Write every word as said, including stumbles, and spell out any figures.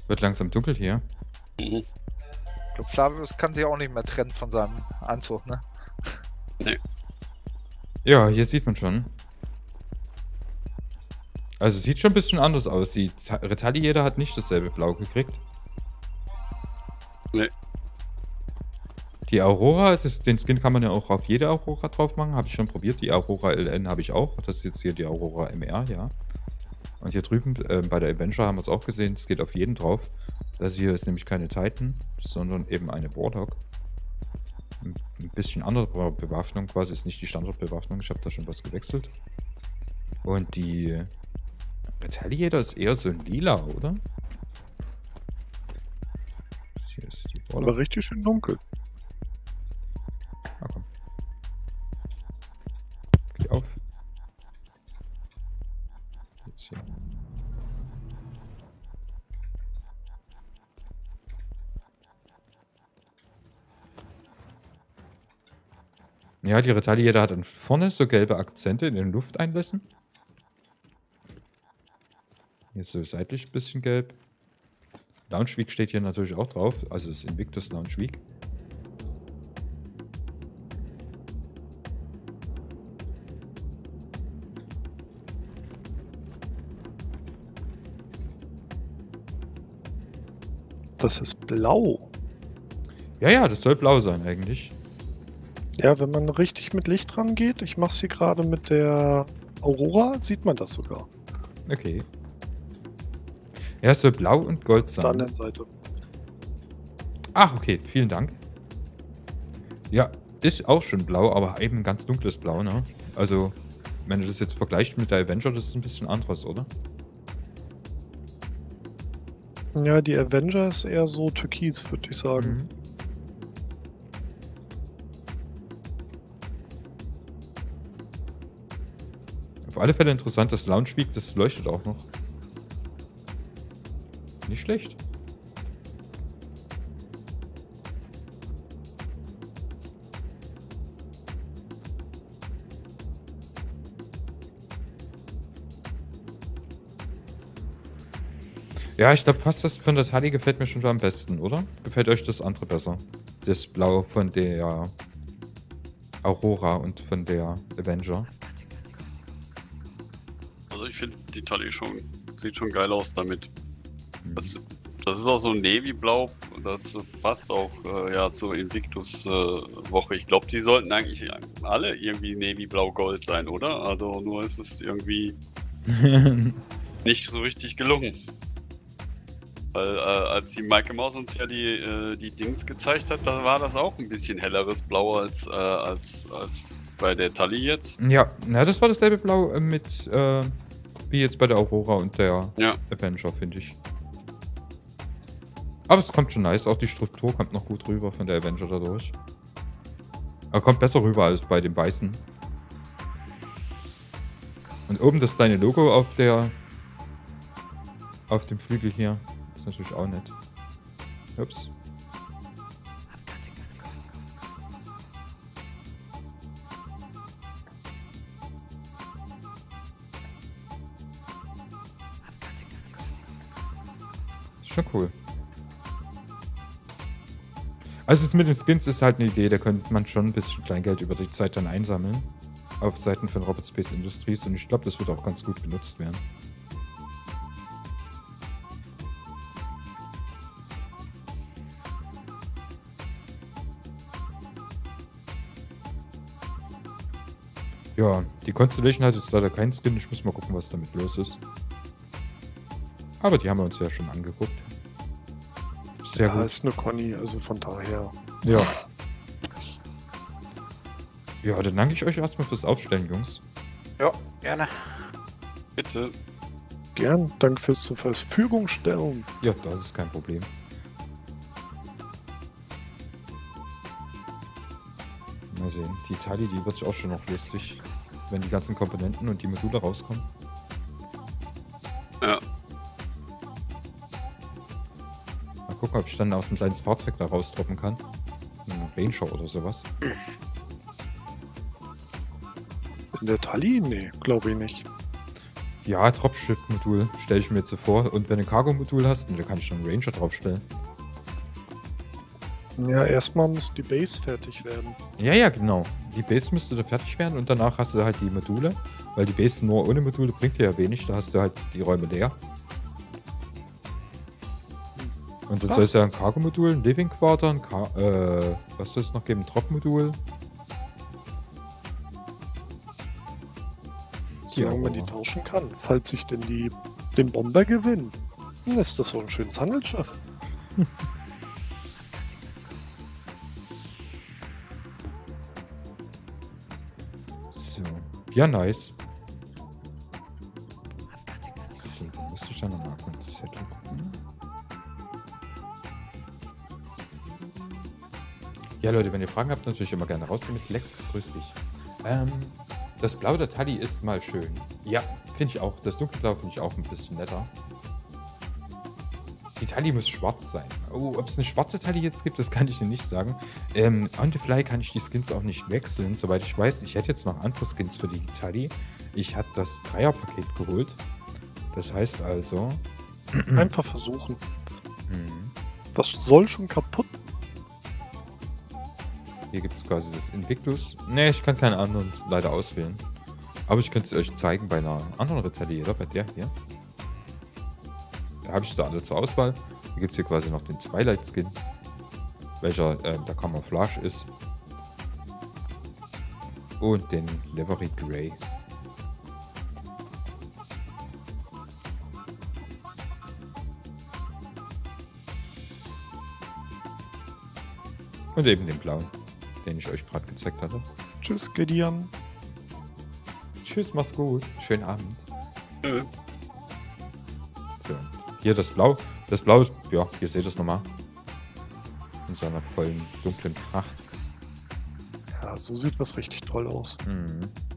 Wird langsam dunkel hier. Mhm. Ich glaube, Flavius kann sich auch nicht mehr trennen von seinem Anzug, ne? Nee. Ja, hier sieht man schon. Also sieht schon ein bisschen anders aus. Die Retaliator hat nicht dasselbe Blau gekriegt. Nee. Die Aurora, das, den Skin kann man ja auch auf jede Aurora drauf machen. Habe ich schon probiert. Die Aurora L N habe ich auch. Das ist jetzt hier die Aurora M R, ja. Und hier drüben äh, bei der Avenger haben wir es auch gesehen. Es geht auf jeden drauf. Das hier ist nämlich keine Titan, sondern eben eine Warlock. Ein, ein bisschen andere Bewaffnung quasi. Ist nicht die Standardbewaffnung. Ich habe da schon was gewechselt. Und die Retaliator ist eher so ein lila, oder? Hier ist die Warlock. Aber richtig schön dunkel. Ah, komm. Geh auf. Jetzt hier. Ja, die Retaliator hat dann vorne so gelbe Akzente in den Lufteinlässen. Hier so seitlich ein bisschen gelb. Launch Week steht hier natürlich auch drauf. Also das Invictus Launch Week. Das ist blau. Ja, ja, das soll blau sein eigentlich. Ja, wenn man richtig mit Licht rangeht, ich mache es hier gerade mit der Aurora, sieht man das sogar. Okay. Ja, es soll blau und gold Auf der sein. anderen Seite. Ach, okay, vielen Dank. Ja, ist auch schon blau, aber eben ein ganz dunkles Blau, ne? Also, wenn du das jetzt vergleichst mit der Avenger, das ist ein bisschen anderes, oder? Ja, die Avenger ist eher so türkis, würde ich sagen. Mhm. Auf alle Fälle interessant, das Launch Week, das leuchtet auch noch. Nicht schlecht. Ja, ich glaube fast, das von der Tali gefällt mir schon am besten, oder? Gefällt euch das andere besser? Das Blau von der Aurora und von der Avenger. Also ich finde die Tali schon, sieht schon geil aus damit. Mhm. Das, das ist auch so Navy-Blau, das passt auch äh, ja zur Invictus-Woche. Äh, ich glaube, die sollten eigentlich alle irgendwie Navy-Blau-Gold sein, oder? Also nur ist es irgendwie nicht so richtig gelungen. Weil äh, als die Maike Maus uns ja die, äh, die Dings gezeigt hat, da war das auch ein bisschen helleres Blau als, äh, als, als bei der Tali jetzt. Ja, na, das war dasselbe Blau äh, mit, äh, wie jetzt bei der Aurora und der Ja. Avenger, finde ich. Aber es kommt schon nice, auch die Struktur kommt noch gut rüber von der Avenger dadurch. Aber kommt besser rüber als bei dem Weißen. Und oben das kleine Logo auf der, auf dem Flügel hier. Ist natürlich auch nett. Ups. Ist schon cool. Also es mit den Skins ist halt eine Idee, da könnte man schon ein bisschen Kleingeld über die Zeit dann einsammeln. Auf Seiten von Robot Space Industries und ich glaube, das wird auch ganz gut benutzt werden. Ja, die Constellation hat jetzt leider keinen Skin. Ich muss mal gucken, was damit los ist. Aber die haben wir uns ja schon angeguckt. Sehr Ja, gut. ist eine Conny, also von daher. Ja. Ja, dann danke ich euch erstmal fürs Aufstellen, Jungs. Ja, gerne. Bitte. Gern, danke fürs zur Verfügung stellen. Ja, das ist kein Problem. Mal sehen. Die Tali, die wird sich auch schon noch lustig, wenn die ganzen Komponenten und die Module rauskommen. Ja. Mal gucken, ob ich dann auf ein kleines Fahrzeug da rausdroppen kann. Ein Ranger oder sowas. In der Tali? Nee, glaube ich nicht. Ja, Dropship-Modul stelle ich mir jetzt so vor. Und wenn du ein Cargo-Modul hast, da kann ich dann einen Ranger draufstellen. Ja, erstmal muss die Base fertig werden. Ja, ja, genau. Die Base müsste da fertig werden und danach hast du halt die Module. Weil die Base nur ohne Module bringt dir ja wenig. Da hast du halt die Räume leer. Und dann Ah. soll es ja ein Cargo-Modul, ein Living Quarter, ein Car äh, was soll es noch geben? Ein Drop-Modul. Solange man die tauschen kann. Falls ich denn die, den Bomber gewinne, dann ist das so ein schönes Handelsschiff. So. Ja, nice. So, dann müsste ich dann nochmal kurz Zettel gucken. Ja, Leute, wenn ihr Fragen habt, natürlich immer gerne raus damit. Lex, grüß dich. Ähm, das Blau der Tali ist mal schön. Ja, finde ich auch. Das Dunkelblau finde ich auch ein bisschen netter. Die Tali muss schwarz sein. Oh, ob es eine schwarze Tali jetzt gibt, das kann ich dir nicht sagen. Ähm, on the fly kann ich die Skins auch nicht wechseln. Soweit ich weiß, ich hätte jetzt noch andere Skins für die Tali. Ich hatte das Dreierpaket geholt. Das heißt also... Einfach versuchen. Hm. Was soll schon kaputt? Hier gibt es quasi das Invictus. Ne, ich kann keine anderen leider auswählen. Aber ich könnte es euch zeigen bei einer anderen Retaliator, bei der hier. Da habe ich sie alle zur Auswahl. Hier gibt es hier quasi noch den Twilight Skin, welcher äh, der Camouflage ist. Und den Livery Grey. Und eben den blauen, den ich euch gerade gezeigt hatte. Tschüss, Gideon. Tschüss, mach's gut. Schönen Abend. Nö. So, hier das Blau. Das Blau, ja, ihr seht es nochmal. In seiner vollen, dunklen Pracht. Ja, so sieht das richtig toll aus. Mhm.